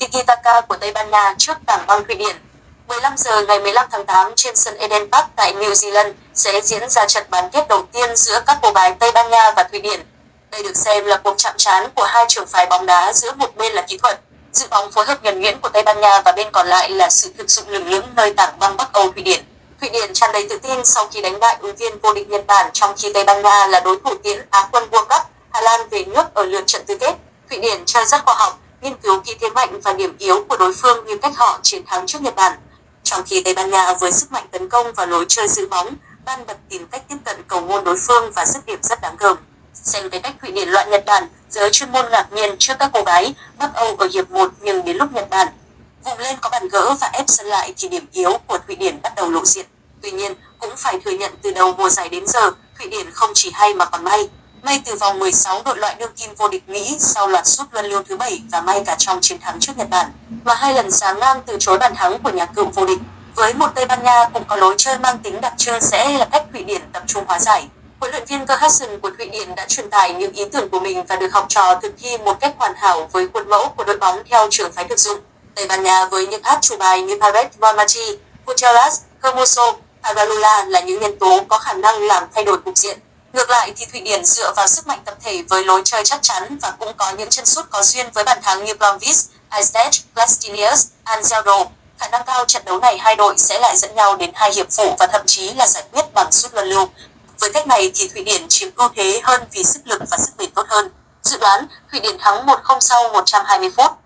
tiki-taka của Tây Ban Nha trước tảng băng Thụy Điển. 15 giờ ngày 15 tháng 8 trên sân Eden Park tại New Zealand sẽ diễn ra trận bán kết đầu tiên giữa các cô gái Tây Ban Nha và Thụy Điển. Đây được xem là cuộc chạm trán của hai trường phái bóng đá giữa một bên là kỹ thuật, dự bóng phối hợp nhuần nhuyễn của Tây Ban Nha và bên còn lại là sự thực dụng lừng lững nơi tảng băng Bắc Âu Thụy Điển. Thụy Điển tràn đầy tự tin sau khi đánh bại ứng viên vô địch Nhật Bản, trong khi Tây Ban Nha là đối thủ tiễn Á quân World Cup Hà Lan về nước ở lượt trận tứ kết. Thụy Điển chơi rất khoa học, nghiên cứu kỹ thế mạnh và điểm yếu của đối phương như cách họ chiến thắng trước Nhật Bản. Trong khi Tây Ban Nha với sức mạnh tấn công và lối chơi giữ bóng, ban bật tìm cách tiếp cận cầu môn đối phương và dứt điểm rất đáng gờm. Xem cái cách Thụy Điển loại Nhật Bản, giới chuyên môn ngạc nhiên trước các cô gái Bắc Âu ở hiệp 1, nhưng đến lúc Nhật Bản vùng lên có bàn gỡ và ép sân lại thì điểm yếu của Thụy Điển bắt đầu lộ diện. Tuy nhiên, cũng phải thừa nhận từ đầu mùa giải đến giờ, Thụy Điển không chỉ hay mà còn may. May từ vòng 16 đội loại đương kim vô địch Mỹ sau loạt sút luân lưu thứ 7 và may cả trong chiến thắng trước Nhật Bản, mà 2 lần sáng ngang từ chối bàn thắng của nhà cựu vô địch. Với một Tây Ban Nha cũng có lối chơi mang tính đặc trưng sẽ là cách Thụy Điển tập trung hóa giải. Huấn luyện viên Carsten của Thụy Điển đã truyền tải những ý tưởng của mình và được học trò thực thi một cách hoàn hảo với khuôn mẫu của đội bóng theo trường phái thực dụng. Tây Ban Nha với những át chủ bài như Paredes, Bonmati, Putellas, Hermoso, Aralula là những nhân tố có khả năng làm thay đổi cục diện. Ngược lại thì Thụy Điển dựa vào sức mạnh tập thể với lối chơi chắc chắn và cũng có những chân sút có duyên với bàn thắng như Blomqvist, Eistech, Plastinius, Angeldo. Khả năng cao trận đấu này hai đội sẽ lại dẫn nhau đến 2 hiệp phụ và thậm chí là giải quyết bằng sút luân lưu. Với cách này thì Thụy Điển chiếm ưu thế hơn vì sức lực và sức bền tốt hơn. Dự đoán Thụy Điển thắng 1-0 sau 120 phút.